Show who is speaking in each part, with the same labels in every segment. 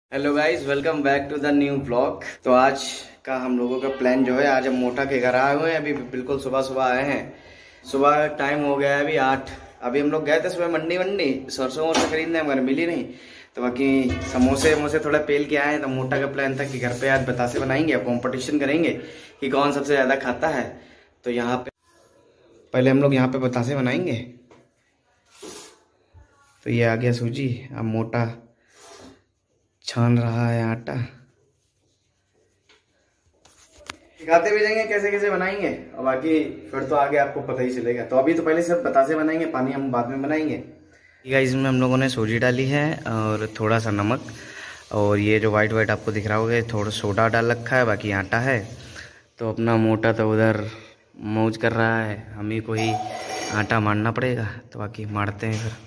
Speaker 1: Hello guys, welcome back to the new blog. तो आज का हम लोगों का प्लान जो है, आज हम मोटा के घर आए हुए हैं। अभी बिल्कुल सुबह सुबह आए हैं। सुबह टाइम हो गया है अभी 8। अभी हम लोग गए थे सुबह मंडी सरसों वरसों खरीदने, हमारे मिली नहीं। तो बाकी समोसे वमोसे थोड़ा पेल के आए। तो मोटा का प्लान था कि घर पे आज बतासे बनाएंगे और कॉम्पिटिशन करेंगे कि कौन सबसे ज़्यादा खाता है। तो यहाँ पे पहले हम लोग यहाँ पे बतासे बनाएंगे। तो ये आ गया सूजी। अब मोटा छान रहा है आटा। सिखाते भी जाएंगे कैसे कैसे बनाएंगे, और बाकी फिर तो आगे आपको पता ही चलेगा। तो अभी तो पहले सब बतासे बनाएंगे, पानी हम बाद में बनाएंगे। इसमें हम लोगों ने सूजी डाली है और थोड़ा सा नमक, और ये जो वाइट वाइट आपको दिख रहा होगा थोड़ा सोडा डाल रखा है, बाकी आटा है। तो अपना मोटा तो उधर मौज कर रहा है, हम ही को ही आटा मारना पड़ेगा। तो बाकी मारते हैं फिर।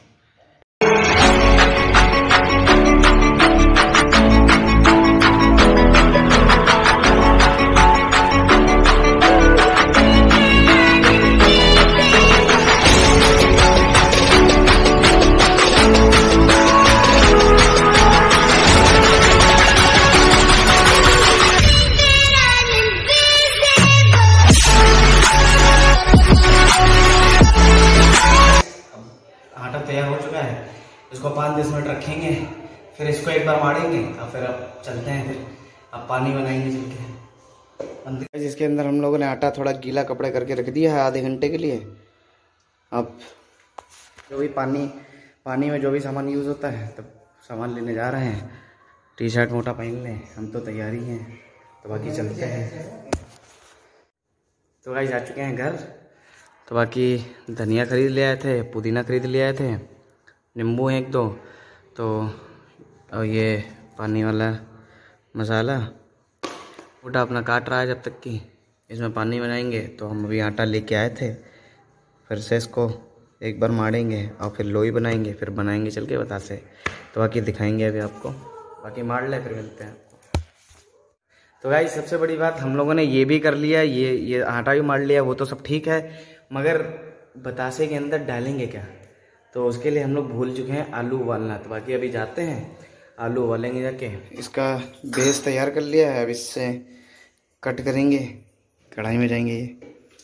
Speaker 1: आटा तैयार हो चुका है, इसको 5-10 मिनट रखेंगे, फिर इसको एक बार मारेंगे और फिर अब चलते हैं। फिर अब पानी बनाएंगे चल के। इसके अंदर हम लोगों ने आटा थोड़ा गीला कपड़े करके रख दिया है आधे घंटे के लिए। अब जो भी पानी में जो भी सामान यूज़ होता है तब सामान लेने जा रहे हैं। टी शर्ट मोटा पहन लें, हम तो तैयार ही हैं। तो बाकी चलते हैं। तो गाइस आ चुके हैं घर। तो बाकी धनिया खरीद ले आए थे, पुदीना खरीद ले आए थे, नींबू हैं 1-2। तो और ये पानी वाला मसाला मोटा अपना काट रहा है जब तक कि इसमें पानी बनाएंगे। तो हम अभी आटा लेके आए थे, फिर से इसको एक बार मारेंगे और फिर लोई बनाएंगे, फिर बनाएंगे चल के बतासे। तो बाकी दिखाएंगे अभी आपको। बाकी मार ले फिर मिलते हैं। तो गाइस सबसे बड़ी बात, हम लोगों ने ये भी कर लिया, ये आटा भी मार लिया, वो तो सब ठीक है, मगर बतासे के अंदर डालेंगे क्या, तो उसके लिए हम लोग भूल चुके हैं आलू उबालना। तो बाकी अभी जाते हैं, आलू उबालेंगे जाके। इसका बेस तैयार कर लिया है, अब इससे कट करेंगे, कढ़ाई में जाएंगे ये।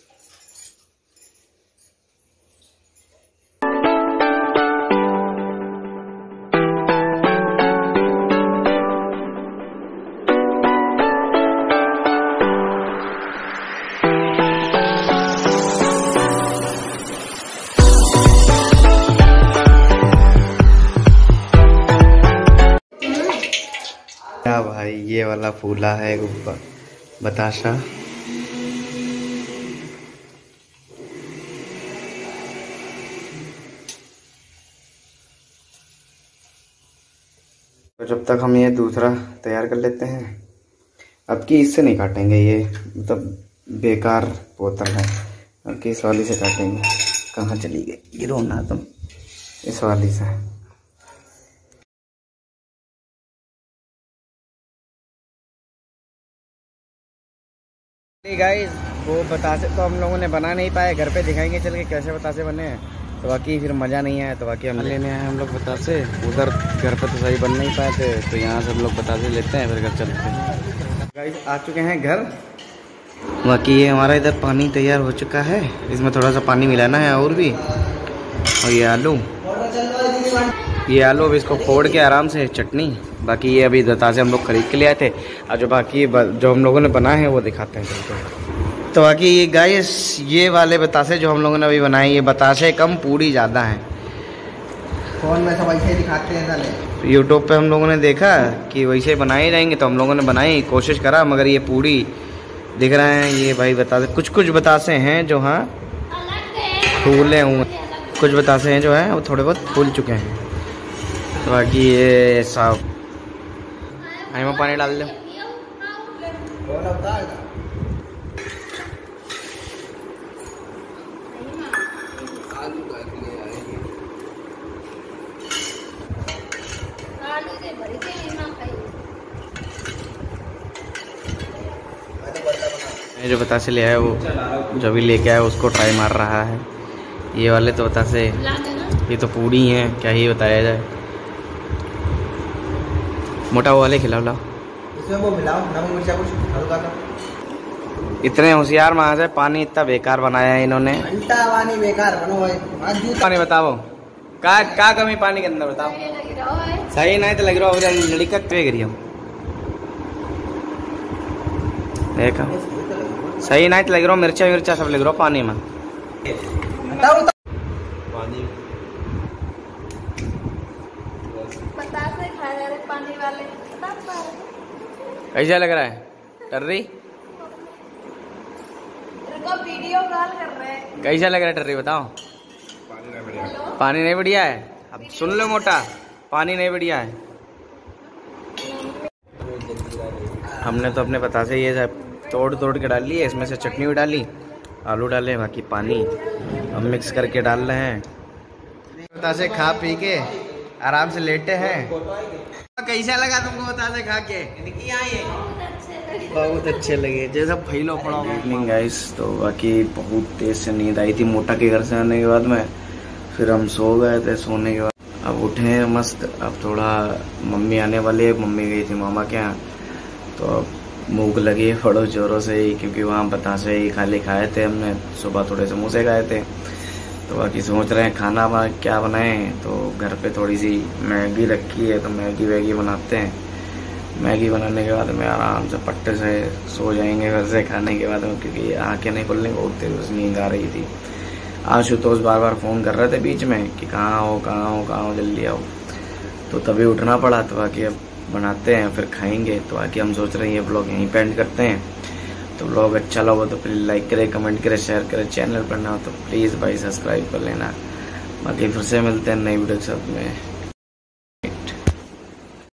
Speaker 1: क्या भाई, ये वाला फूला है ऊपर बताशा। तो जब तक हम ये दूसरा तैयार कर लेते हैं, अब की इससे नहीं काटेंगे, ये मतलब बेकार बोतल है। अब की इस वाली से काटेंगे। कहाँ चली गई, गिरो ना तुम, इस वाली से। गाइस वो बतासे तो हम लोगों ने बना नहीं पाए, घर पे दिखाएंगे चल के कैसे बतासे बने हैं। तो बाकी फिर मज़ा नहीं आया। तो बाकी हम लेने आए हम लोग बतासे। उधर घर पे तो सही बन नहीं पाए थे, तो यहाँ से हम लोग बतासे लेते हैं, फिर घर चलते हैं। गाइस आ चुके हैं घर। बाकी ये हमारा इधर पानी तैयार हो चुका है, इसमें थोड़ा सा पानी मिलाना है और भी। और ये आलू अब इसको फोड़ के आराम से चटनी। बाकी ये अभी बतासे हम लोग खरीद के ले आए थे, और जो बाकी जो हम लोगों ने बनाए हैं वो दिखाते हैं चलते। तो बाकी ये गाइस, ये वाले बतासे जो हम लोगों ने अभी बनाए, ये बतासे कम पूड़ी ज़्यादा हैं। फोन में सब ऐसे दिखाते हैं साले। यूट्यूब पे हम लोगों ने देखा कि वैसे बनाए जाएंगे, तो हम लोगों ने बनाई, कोशिश करा, मगर ये पूड़ी दिख रहे हैं। ये भाई बतासे कुछ बतासे हैं जो हाँ फूले हुए, कुछ बतासे हैं जो हैं वो थोड़े बहुत फूल चुके हैं। तो बाकी ये साफ में पानी डाल दो। जो बतासे ले आया, वो जो भी लेके आया उसको ट्राई मार रहा है। ये वाले तो बतासे, ये तो पूरी हैं, क्या ही बताया जाए। मोटा वो वाले खिलाओ लाओ।
Speaker 2: इसमें वो मिलाओ नमक मिर्चा कुछ हल्का सा।
Speaker 1: इतने होशियार महाराज है, पानी इतना बेकार बनाया है इन्होंने।
Speaker 2: घंटा पानी बेकार बनो भाई।
Speaker 1: पानी बताओ का कमी पानी के अंदर बताओ। सही नहीं तो लग रहा हो लड़का गिरी हम देखा सही नहीं तो लग रहा मिर्चा सब लग रहा पानी में।
Speaker 2: पानी
Speaker 1: कैसा लग रहा है टर्री?
Speaker 3: वीडियो कॉल कर रहे हैं।
Speaker 1: कैसा लग रहा है टर्री बताओ? पानी नहीं बढ़िया है। अब सुन लो मोटा, पानी नहीं बढ़िया है। हमने तो अपने पता से ये तोड़ के डाल ली है। इसमें से चटनी भी डाली, आलू डाले, बाकी पानी हम मिक्स करके डाल रहे हैं। पता से खा पी के आराम से लेटे हैं। कैसा लगा तुमको बता से खा के? बहुत अच्छे लगे, जैसा फैलो पड़ा। इवनिंग गाइस, तो बाकी बहुत तेज से नींद आई थी मोटा के घर से आने के बाद में। फिर हम सो गए थे। सोने के बाद अब उठे हैं मस्त। अब थोड़ा मम्मी आने वाली है, मम्मी गई थी मामा के यहाँ, तो अब भूख लगी है बड़ो जोरों से ही, क्योंकि वहाँ बतासे ही खाली खाए थे हमने। सुबह थोड़े समोसे खाए थे, तो बाकी सोच रहे हैं खाना क्या बनाएं। तो घर पे थोड़ी सी मैगी रखी है, तो मैगी वैगी बनाते हैं। मैगी बनाने के बाद में आराम से पट्टे से सो जाएंगे घर से खाने के बाद में, क्योंकि आँखें नहीं खुलने बहुत तेज नींद आ रही थी। आशुतोष बार बार फ़ोन कर रहे थे बीच में कि कहाँ हो जल्दी आओ, तो तभी उठना पड़ा। तो बाकी अब बनाते हैं फिर खाएंगे। तो बाकी हम सोच रहे हैं ये ब्लॉग यहीं पे एंड करते हैं। तो ब्लॉग अच्छा लगा तो प्लीज़ लाइक करें, कमेंट करें, शेयर करें। चैनल पर ना हो तो प्लीज़ भाई सब्सक्राइब कर लेना। बाकी फिर से मिलते हैं नई वीडियो के साथ में।